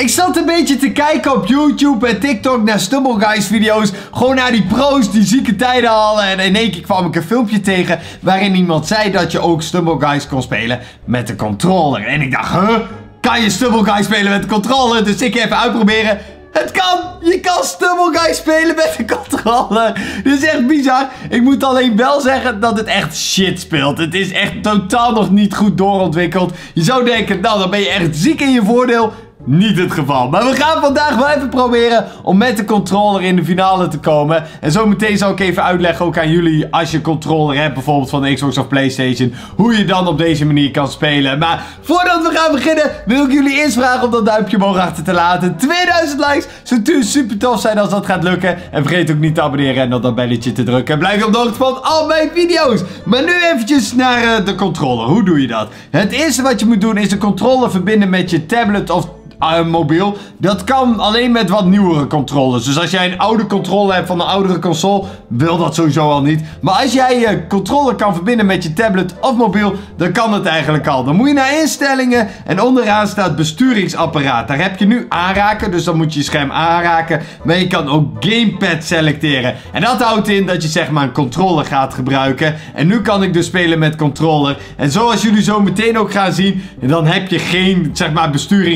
Ik zat een beetje te kijken op YouTube en TikTok naar Stumble Guys video's. Gewoon naar die pro's die zieke tijden hadden. En in één keer kwam ik een filmpje tegen waarin iemand zei dat je ook Stumble Guys kon spelen met de controller. En ik dacht, huh? Kan je Stumble Guys spelen met de controller? Dus ik even uitproberen. Het kan! Je kan Stumble Guys spelen met de controller. Dit is echt bizar. Ik moet alleen wel zeggen dat het echt shit speelt. Het is echt totaal nog niet goed doorontwikkeld. Je zou denken, nou dan ben je echt ziek in je voordeel. Niet het geval. Maar we gaan vandaag wel even proberen om met de controller in de finale te komen. En zometeen zal ik even uitleggen ook aan jullie, als je een controller hebt, bijvoorbeeld van de Xbox of PlayStation, hoe je dan op deze manier kan spelen. Maar voordat we gaan beginnen, wil ik jullie eerst vragen om dat duimpje omhoog achter te laten. 2000 likes. Zou natuurlijk super tof zijn als dat gaat lukken. En vergeet ook niet te abonneren en op dat belletje te drukken. En blijf op de hoogte van al mijn video's. Maar nu eventjes naar de controller. Hoe doe je dat? Het eerste wat je moet doen is de controller verbinden met je tablet of mobiel. Dat kan alleen met wat nieuwere controllers. Dus als jij een oude controller hebt van een oudere console, wil dat sowieso al niet. Maar als jij je controller kan verbinden met je tablet of mobiel, dan kan het eigenlijk al. Dan moet je naar instellingen en onderaan staat besturingsapparaat. Daar heb je nu aanraken, dus dan moet je je scherm aanraken. Maar je kan ook gamepad selecteren. En dat houdt in dat je zeg maar een controller gaat gebruiken. En nu kan ik dus spelen met controller. En zoals jullie zo meteen ook gaan zien, dan heb je geen zeg maar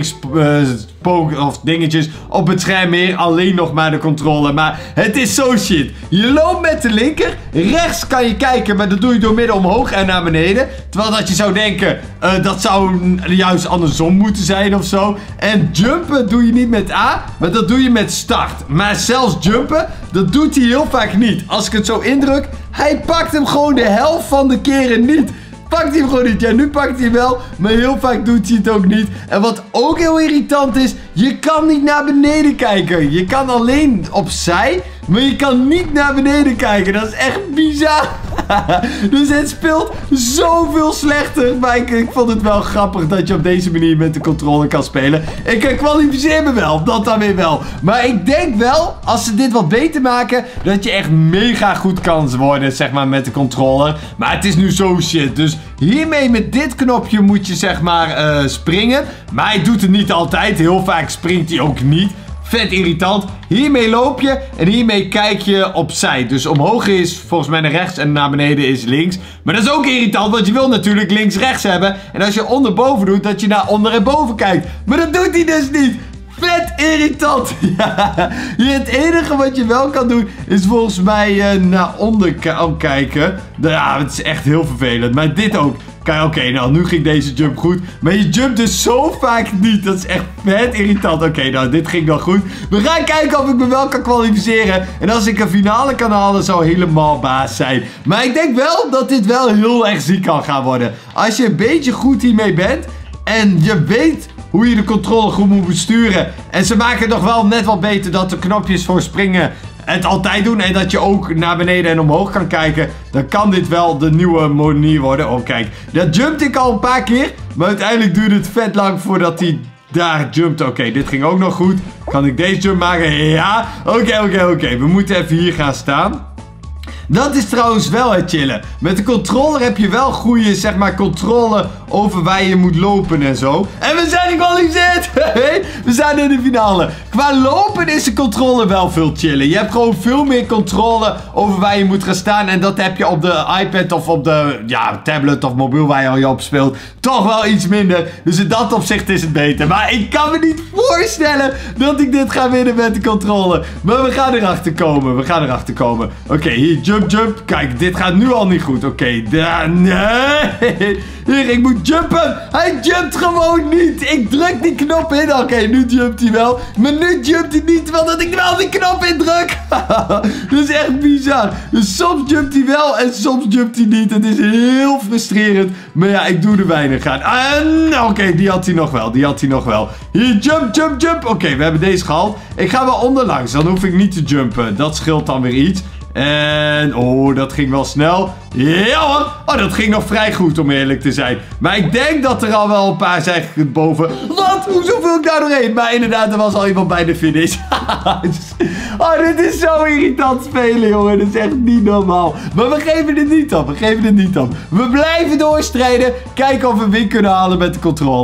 of dingetjes op het scherm meer, alleen nog maar de controller. Maar het is zo shit. Je loopt met de linker, rechts kan je kijken, maar dat doe je door midden omhoog en naar beneden. Terwijl dat je zou denken, dat zou juist andersom moeten zijn of zo. En jumpen doe je niet met A, maar dat doe je met start. Maar zelfs jumpen, dat doet hij heel vaak niet. Als ik het zo indruk, hij pakt hem gewoon de helft van de keren niet. Pakt hij hem gewoon niet. Ja, nu pakt hij hem wel. Maar heel vaak doet hij het ook niet. En wat ook heel irritant is, je kan niet naar beneden kijken. Je kan alleen opzij, maar je kan niet naar beneden kijken. Dat is echt bizar. Dus het speelt zoveel slechter. Maar ik vond het wel grappig dat je op deze manier met de controller kan spelen. Ik kwalificeer me wel. Dat dan weer wel. Maar ik denk wel, als ze dit wat beter maken, dat je echt mega goed kan worden, zeg maar, met de controller. Maar het is nu zo shit. Dus hiermee met dit knopje moet je, zeg maar, springen. Maar hij doet het niet altijd. Heel vaak springt hij ook niet. Vet irritant. Hiermee loop je en hiermee kijk je opzij. Dus omhoog is volgens mij naar rechts en naar beneden is links. Maar dat is ook irritant, want je wil natuurlijk links-rechts hebben. En als je onderboven doet, dat je naar onder en boven kijkt. Maar dat doet hij dus niet. Vet irritant. Ja. Het enige wat je wel kan doen is volgens mij naar onder kijken. Ja, het is echt heel vervelend. Maar dit ook. Kijk, oké, nou nu ging deze jump goed. Maar je jumpt dus zo vaak niet. Dat is echt vet irritant. Oké, nou dit ging wel goed. We gaan kijken of ik me wel kan kwalificeren. En als ik een finale kan halen, zou helemaal baas zijn. Maar ik denk wel dat dit wel heel erg ziek kan gaan worden. Als je een beetje goed hiermee bent en je weet hoe je de controller goed moet besturen. En ze maken het nog wel net wat beter dat de knopjes voor springen het altijd doen. En dat je ook naar beneden en omhoog kan kijken. Dan kan dit wel de nieuwe manier worden. Oh kijk, dat jumpte ik al een paar keer. Maar uiteindelijk duurde het vet lang voordat hij daar jumpte. Oké, dit ging ook nog goed. Kan ik deze jump maken? Ja. Oké. We moeten even hier gaan staan. Dat is trouwens wel het chillen. Met de controller heb je wel goede, zeg maar, controle over waar je moet lopen en zo. En we zijn gekwalificeerd. We zijn in de finale. Qua lopen is de controller wel veel chillen. Je hebt gewoon veel meer controle over waar je moet gaan staan. En dat heb je op de iPad of op de tablet of mobiel waar je op speelt toch wel iets minder. Dus in dat opzicht is het beter. Maar ik kan me niet voorstellen dat ik dit ga winnen met de controller. Maar we gaan erachter komen. Oké, hier jump. Kijk, dit gaat nu al niet goed. Oké, nee. Hier, ik moet jumpen. Hij jumpt gewoon niet. Ik druk die knop in. Oké, nu jumpt hij wel. Maar nu jumpt hij niet, terwijl dat ik wel die knop indruk. Dat is echt bizar. Dus soms jumpt hij wel en soms jumpt hij niet. Het is heel frustrerend. Maar ja, ik doe er weinig aan. Oké, die had hij nog wel. Hier, jump. Oké, we hebben deze gehaald. Ik ga wel onderlangs. Dan hoef ik niet te jumpen. Dat scheelt dan weer iets. En, oh, dat ging wel snel. Ja hoor. Oh, dat ging nog vrij goed om eerlijk te zijn. Maar ik denk dat er al wel een paar zijn boven. Wat? Hoezo viel ik daar doorheen? Maar inderdaad, er was al iemand bij de finish. Oh, dit is zo irritant spelen, jongen. Dat is echt niet normaal. Maar we geven het niet op. We blijven doorstrijden. Kijken of we win kunnen halen met de controller.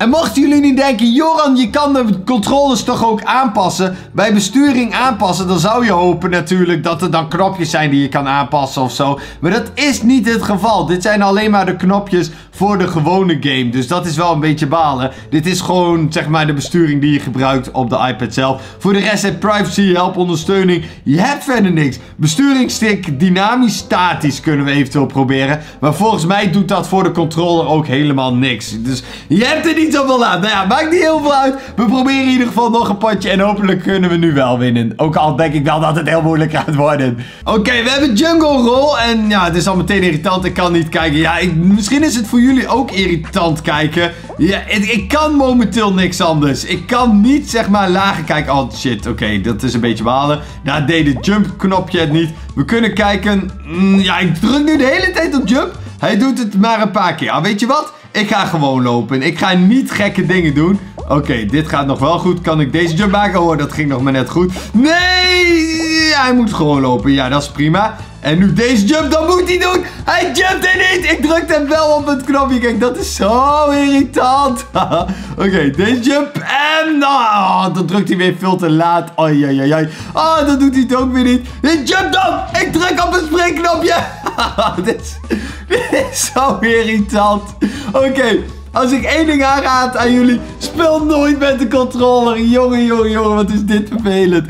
En mochten jullie niet denken, Joran, je kan de controles toch ook aanpassen? Bij besturing aanpassen, dan zou je hopen natuurlijk dat er dan knopjes zijn die je kan aanpassen of zo. Maar dat is niet het geval. Dit zijn alleen maar de knopjes voor de gewone game. Dus dat is wel een beetje balen. Dit is gewoon, zeg maar, de besturing die je gebruikt op de iPad zelf. Voor de rest heb privacy, help, ondersteuning. Je hebt verder niks. Besturingsstick, dynamisch, statisch kunnen we eventueel proberen. Maar volgens mij doet dat voor de controller ook helemaal niks. Dus je hebt er niet zoveel aan. Nou ja, maakt niet heel veel uit. We proberen in ieder geval nog een potje. En hopelijk kunnen we nu wel winnen. Ook al denk ik wel dat het heel moeilijk gaat worden. Oké, we hebben Jungle Roll. En ja, het is al meteen irritant. Ik kan niet kijken. Ja, misschien is het voor jullie ook irritant kijken. Ja, ik kan momenteel niks anders. Ik kan niet, zeg maar, lager kijken. Oh, shit. Oké, dat is een beetje balen. Daar deed het jump knopje het niet. We kunnen kijken. Ja, ik druk nu de hele tijd op jump. Hij doet het maar een paar keer. Weet je wat? Ik ga gewoon lopen. Ik ga niet gekke dingen doen. Oké, dit gaat nog wel goed. Kan ik deze jump maken? Oh, dat ging nog maar net goed. Nee! Hij moet gewoon lopen. Ja, dat is prima. En nu deze jump, dan moet hij doen. Hij jumpt er niet. Ik drukte hem wel op het knopje. Kijk, dat is zo irritant. Oké, deze jump. En dan drukt hij weer veel te laat. Oei. Oh, dat doet hij het ook weer niet. Jump dan. Ik druk op het springknopje. Dit is zo irritant. Oké. Als ik één ding aanraad aan jullie, speel nooit met de controller. Jongen, wat is dit vervelend.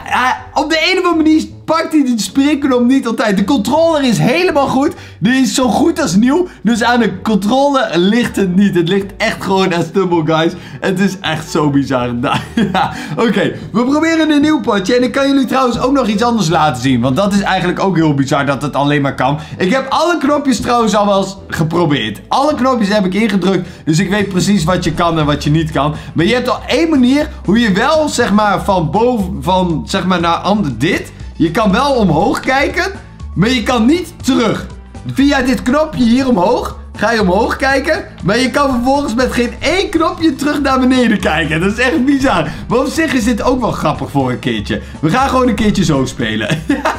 Op de een of andere manier pakt hij de springknop niet altijd. De controller is helemaal goed. Die is zo goed als nieuw. Dus aan de controller ligt het niet. Het ligt echt gewoon aan Stumble Guys. Het is echt zo bizar. Oké, we proberen een nieuw potje. En ik kan jullie trouwens ook nog iets anders laten zien. Want dat is eigenlijk ook heel bizar dat het alleen maar kan. Ik heb alle knopjes trouwens al wel eens geprobeerd. Alle knopjes heb ik ingedrukt. Dus ik weet precies wat je kan en wat je niet kan. Maar je hebt al één manier hoe je wel, zeg maar, van boven, van, zeg maar, naar dit. Je kan wel omhoog kijken, maar je kan niet terug. Via dit knopje hier omhoog ga je omhoog kijken, maar je kan vervolgens met geen één knopje terug naar beneden kijken. Dat is echt bizar. Maar op zich is dit ook wel grappig voor een keertje. We gaan gewoon een keertje zo spelen.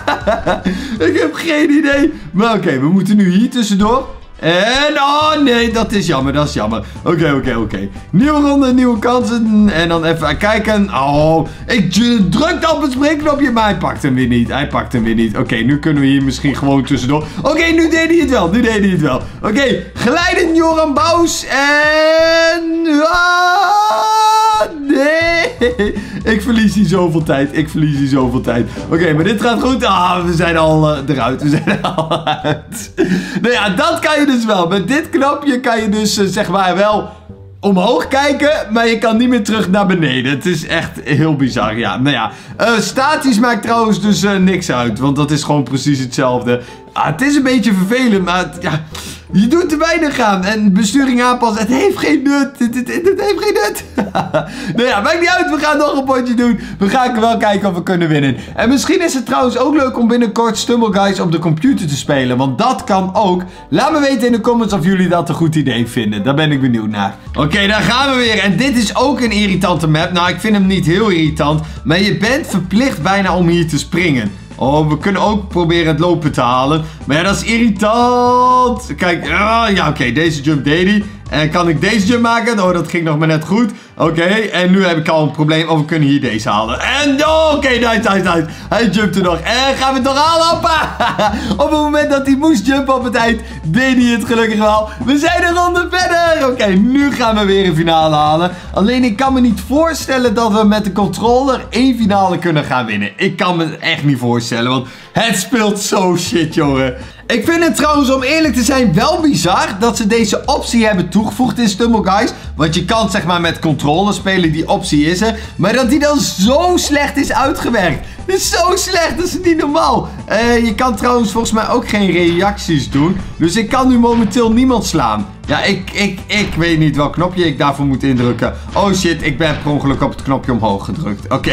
Ik heb geen idee. Maar oké, we moeten nu hier tussendoor. En, oh nee, dat is jammer, Oké. Nieuwe ronde, nieuwe kansen. En dan even kijken. Oh, ik drukte op het springknopje, maar hij pakt hem weer niet. Oké, nu kunnen we hier misschien gewoon tussendoor. Oké, nu deed hij het wel. Oké, glijden Joran Bous. En... nee. Ik verlies hier zoveel tijd. Oké, maar dit gaat goed. We zijn al eruit. Nou ja, dat kan je dus wel. Met dit knopje kan je dus, zeg maar, wel omhoog kijken, maar je kan niet meer terug naar beneden. Het is echt heel bizar. Ja, nou ja. Statisch maakt trouwens dus niks uit, want dat is gewoon precies hetzelfde. Het is een beetje vervelend, maar ja, je doet er weinig aan. En besturing aanpassen, het heeft geen nut. Het heeft geen nut. Nou ja, maakt niet uit. We gaan nog een potje doen. We gaan wel kijken of we kunnen winnen. En misschien is het trouwens ook leuk om binnenkort Stumble Guys op de computer te spelen. Want dat kan ook. Laat me weten in de comments of jullie dat een goed idee vinden. Daar ben ik benieuwd naar. Oké, daar gaan we weer. En dit is ook een irritante map. Nou, ik vind hem niet heel irritant. Maar je bent verplicht bijna om hier te springen. Oh, we kunnen ook proberen het lopen te halen. Maar ja, dat is irritant. Kijk, ja, oké, deze jump deed hij. En kan ik deze jump maken? Oh, dat ging nog maar net goed. Oké, en nu heb ik al een probleem. Oh, we kunnen hier deze halen. En, oké, nice. Hij jumpte nog. En gaan we het nog halen? Hoppa! Op het moment dat hij moest jumpen op het eind, deed hij het gelukkig wel. We zijn een ronde verder. Oké, nu gaan we weer een finale halen. Alleen, ik kan me niet voorstellen dat we met de controller één finale kunnen gaan winnen. Ik kan me het echt niet voorstellen, want het speelt zo shit, jongen. Ik vind het trouwens, om eerlijk te zijn, wel bizar dat ze deze optie hebben toegevoegd in Stumble Guys. Want je kan, zeg maar, met controller spelen, die optie is er. Maar dat die dan zo slecht is uitgewerkt. Dat is zo slecht, dat is niet normaal. Je kan trouwens volgens mij ook geen reacties doen. Dus ik kan nu momenteel niemand slaan. Ja, ik weet niet welk knopje ik daarvoor moet indrukken. Oh shit, ik ben per ongeluk op het knopje omhoog gedrukt. Oké.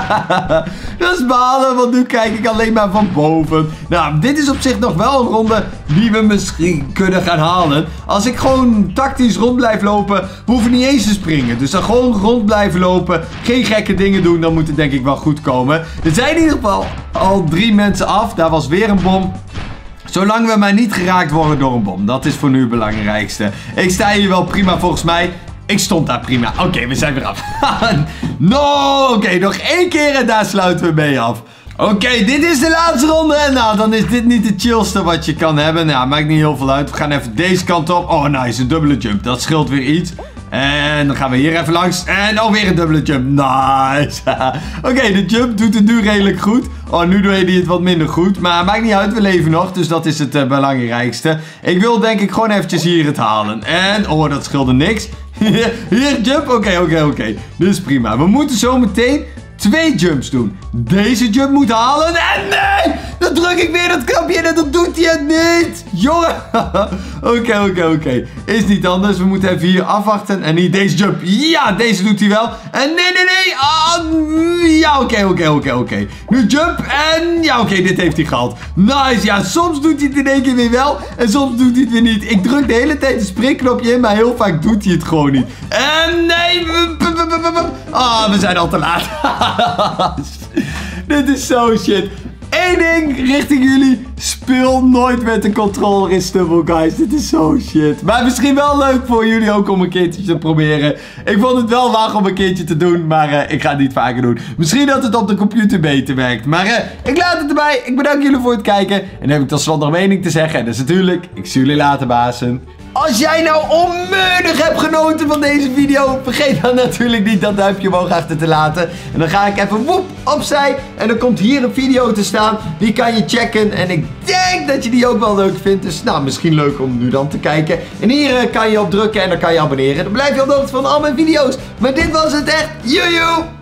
Dat is balen, want nu kijk ik alleen maar van boven. Nou, dit is op zich nog wel een ronde die we misschien kunnen gaan halen. Als ik gewoon tactisch rond blijf lopen, hoeven we niet eens te springen. Dus dan gewoon rond blijven lopen, geen gekke dingen doen, dan moet het denk ik wel goed komen. Er zijn in ieder geval al 3 mensen af. Daar was weer een bom. Zolang we maar niet geraakt worden door een bom. Dat is voor nu het belangrijkste. Ik sta hier wel prima volgens mij. Ik stond daar prima. Oké, we zijn weer af. No, oké, nog 1 keer en daar sluiten we mee af. Oké, dit is de laatste ronde. En nou, dan is dit niet de chillste wat je kan hebben. Nou, maakt niet heel veel uit. We gaan even deze kant op. Oh, nice, een dubbele jump. Dat scheelt weer iets. En dan gaan we hier even langs. En alweer een dubbele jump. Nice. Oké, de jump doet het nu redelijk goed. Oh, nu doe je het wat minder goed. Maar maakt niet uit, we leven nog. Dus dat is het belangrijkste. Ik wil denk ik gewoon eventjes hier het halen. En, oh, dat scheelde niks. Hier, jump. Oké. Dit is prima. We moeten zo meteen 2 jumps doen. Deze jump moet halen. En nee! Dan druk ik weer dat knopje in en dan doet hij het niet. Jongen. Oké. Is niet anders. We moeten even hier afwachten. En hier deze jump. Ja, deze doet hij wel. En nee. Ja, oké. Nu jump. En ja, oké, dit heeft hij gehad. Nice. Ja, soms doet hij het in één keer weer wel. En soms doet hij het weer niet. Ik druk de hele tijd het springknopje in. Maar heel vaak doet hij het gewoon niet. En nee. We zijn al te laat. Dit is zo shit. 1 ding richting jullie. Speel nooit met de controller in Stumble Guys. Dit is zo shit. Maar misschien wel leuk voor jullie ook om een keertje te proberen. Ik vond het wel waag om een keertje te doen. Maar ik ga het niet vaker doen. Misschien dat het op de computer beter werkt. Maar ik laat het erbij. Ik bedank jullie voor het kijken. En dan heb ik tot slot nog een mening te zeggen. En dat is natuurlijk, ik zie jullie later, bazen. Als jij nou onmiddellijk hebt genoten van deze video, vergeet dan natuurlijk niet dat duimpje omhoog achter te laten. En dan ga ik even woep opzij en dan komt hier een video te staan. Die kan je checken en ik denk dat je die ook wel leuk vindt. Dus nou, misschien leuk om nu dan te kijken. En hier kan je op drukken en dan kan je abonneren. Dan blijf je op de hoogte van al mijn video's. Maar dit was het echt. Joejoe!